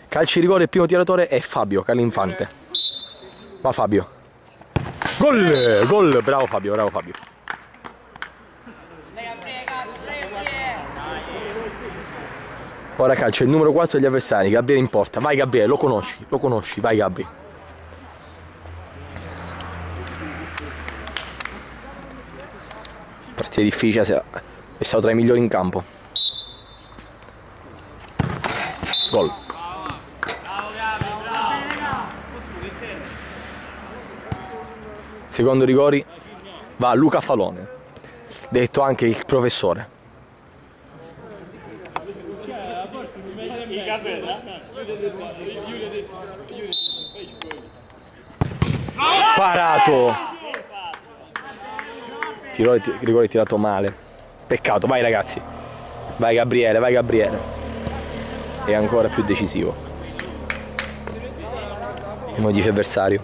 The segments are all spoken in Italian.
Calci rigore, il primo tiratore è Fabio Calinfante. Va Fabio. Gol! Gol! Bravo Fabio, bravo Fabio. Ora calcio il numero 4 degli avversari, Gabriele in porta. Vai Gabriele, lo conosci, vai Gabri. Partita difficile, è stato tra i migliori in campo. Gol. Secondo rigori va Luca Falone, detto anche il professore. Parato. Rigore tirato male. Peccato, vai ragazzi. Vai Gabriele, vai Gabriele. È ancora più decisivo. Come dice avversario.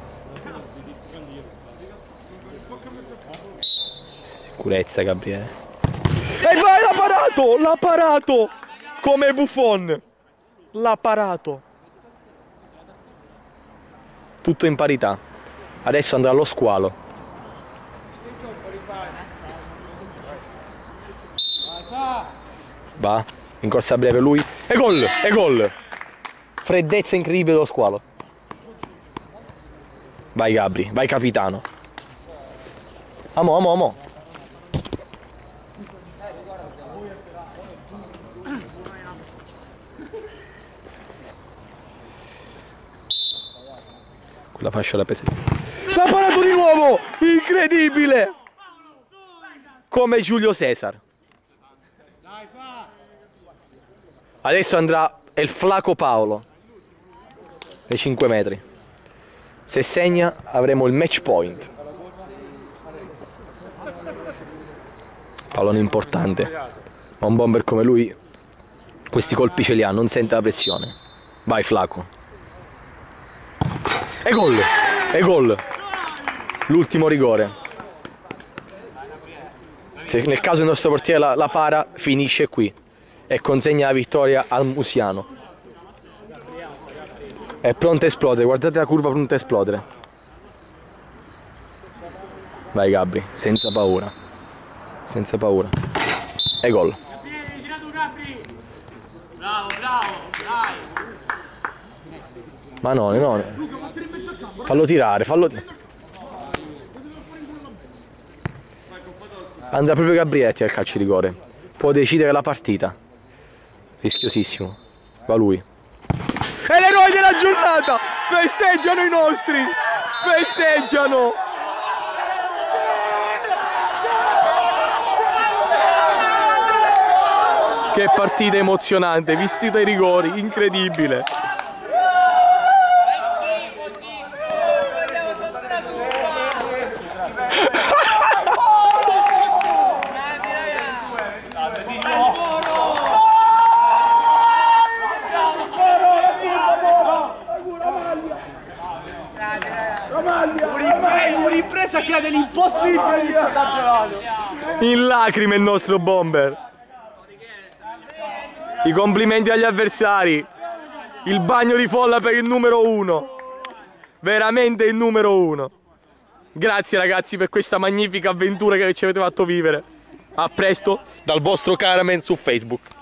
Sicurezza Gabriele. E vai, l'ha parato! L'ha parato! Come Buffon! L'ha parato! Tutto in parità. Adesso andrà allo squalo. Va, in corsa breve lui. E gol! E gol! Freddezza incredibile dello squalo. Vai Gabri, vai capitano. Amo. Quella fascia la pesa. L'ha parato di nuovo! Incredibile! Come Giulio Cesar. Adesso andrà il Flaco Paolo. Dai 5 metri. Se segna avremo il match point. Pallone importante. Ma un bomber come lui questi colpi ce li ha, non sente la pressione. Vai Flaco. E gol! E gol! L'ultimo rigore. Se nel caso il nostro portiere la para, finisce qui e consegna la vittoria al Musiano. È pronta a esplodere, guardate la curva pronta a esplodere. Vai Gabri, senza paura. Senza paura. E gol. Bravo, dai. Ma no. Fallo tirare, Andrà proprio Gabrietti al calcio di rigore. Può decidere la partita. Rischiosissimo. Va lui. E l'eroe della giornata! Festeggiano i nostri! Festeggiano! Che partita emozionante, visti dai rigori, incredibile! Un'impresa che ha dell'impossibile in campionato. In lacrime il nostro bomber. I complimenti agli avversari. Il bagno di folla per il numero 1. Veramente il numero 1. Grazie ragazzi per questa magnifica avventura che ci avete fatto vivere. A presto dal vostro Caraman su Facebook.